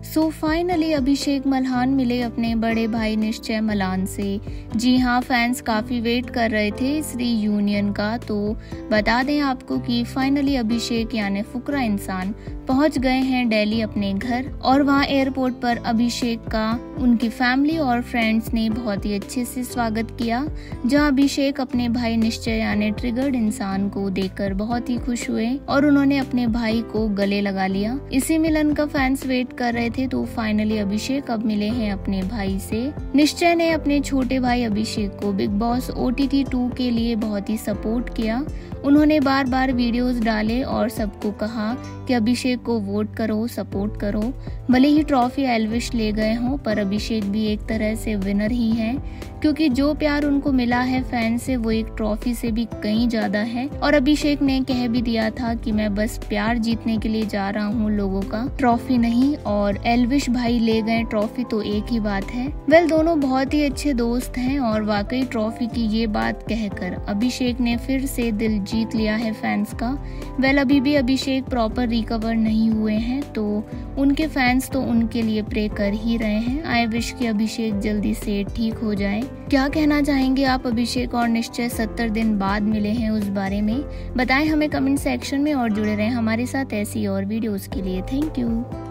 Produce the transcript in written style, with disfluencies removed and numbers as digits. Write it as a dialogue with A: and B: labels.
A: So finally अभिषेक मल्हान मिले अपने बड़े भाई निश्चय मल्हान से। जी हाँ, फैंस काफ़ी वेट कर रहे थे इस रीयूनियन का। तो बता दें आपको कि फाइनली अभिषेक यानी फुकरा इंसान पहुंच गए हैं दिल्ली अपने घर, और वहां एयरपोर्ट पर अभिषेक का उनकी फैमिली और फ्रेंड्स ने बहुत ही अच्छे से स्वागत किया, जहां अभिषेक अपने भाई निश्चय यानी ट्रिगर्ड इंसान को देखकर बहुत ही खुश हुए और उन्होंने अपने भाई को गले लगा लिया। इसी मिलन का फैंस वेट कर रहे थे। तो फाइनली अभिषेक अब मिले हैं अपने भाई से। निश्चय ने अपने छोटे भाई अभिषेक को बिग बॉस OTT 2 के लिए बहुत ही सपोर्ट किया। उन्होंने बार बार वीडियोस डाले और सबको कहा कि अभिषेक को वोट करो, सपोर्ट करो। भले ही ट्रॉफी एल्विश ले गए हों, पर अभिषेक भी एक तरह से विनर ही है, क्योंकि जो प्यार उनको मिला है फैन से वो एक ट्रॉफी से भी कहीं ज्यादा है। और अभिषेक ने कह भी दिया था कि मैं बस प्यार जीतने के लिए जा रहा हूँ लोगों का, ट्रॉफी नहीं। और एल्विश भाई ले गए ट्रॉफी तो एक ही बात है। वेल, दोनों बहुत ही अच्छे दोस्त हैं और वाकई ट्रॉफी की ये बात कहकर अभिषेक ने फिर से दिल जीत लिया है फैंस का। वेल, अभी भी अभिषेक प्रॉपर रिकवर नहीं हुए हैं, तो उनके फैंस तो उनके लिए प्रे कर ही रहे हैं। आई विश कि अभिषेक जल्दी से ठीक हो जाए। क्या कहना चाहेंगे आप? अभिषेक और निश्चय 70 दिन बाद मिले हैं, उस बारे में बताएं हमें कमेंट सेक्शन में और जुड़े रहें हमारे साथ ऐसी और वीडियोस के लिए। Thank you.